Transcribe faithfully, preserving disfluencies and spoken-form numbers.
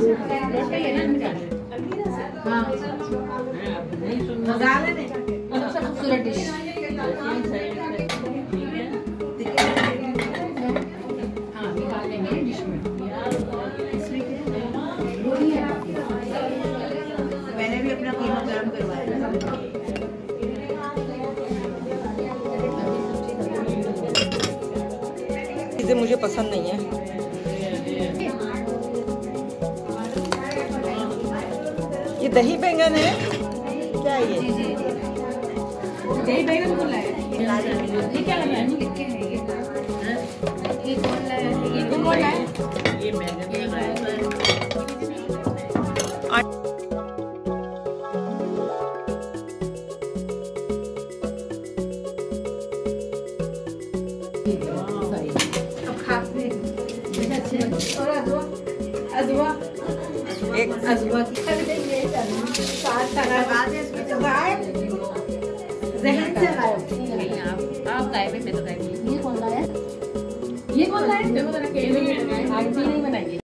हाँ मजा लेने सबसे खूबसूरत डिश। हाँ निकाल लेंगे डिश में। मैंने भी अपना कीमा गरम करवाया। चीजें मुझे पसंद नहीं है। ये दही बैंगन है क्या? ये दही बैंगन बोला है। ये क्या लगा है? लिख के है ये। ये कौन लाया है? ये कौन लाया है? ये बैंगन लगाया है। और अजवा अजवा एक अजवा की साथ लगा दे इसमें तो गायब जहन से गायब। नहीं आप आप गायब है, मैं तो गायब। ये कौन लाया? ये कौन लाया? देखो जरा के नहीं बनाया।